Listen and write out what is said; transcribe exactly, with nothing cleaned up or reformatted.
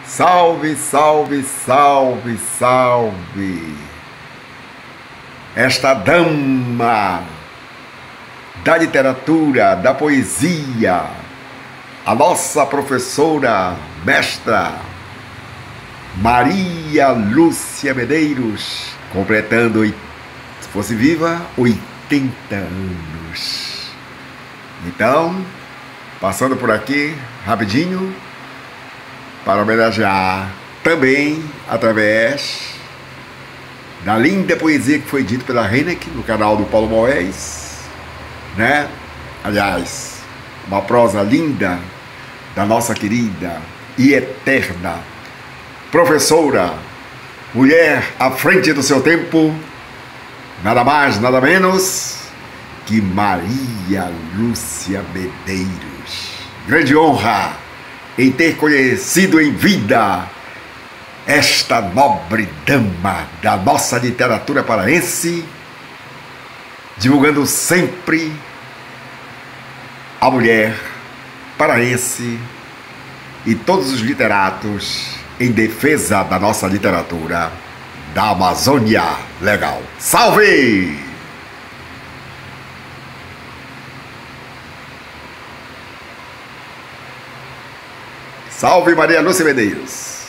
Salve, salve, salve, salve! Esta dama da literatura, da poesia, a nossa professora, mestra Maria Lúcia Medeiros, completando, se fosse viva, oitenta anos. Então, passando por aqui, rapidinho, para homenagear também através da linda poesia que foi dita pela Reineck no canal do Paulo Moés, né? Aliás, uma prosa linda da nossa querida e eterna professora, mulher à frente do seu tempo, nada mais, nada menos que Maria Lúcia Medeiros. Grande honra em ter conhecido em vida esta nobre dama da nossa literatura paraense, divulgando sempre a mulher paraense e todos os literatos em defesa da nossa literatura da Amazônia Legal. Salve! Salve Maria Lúcia Medeiros!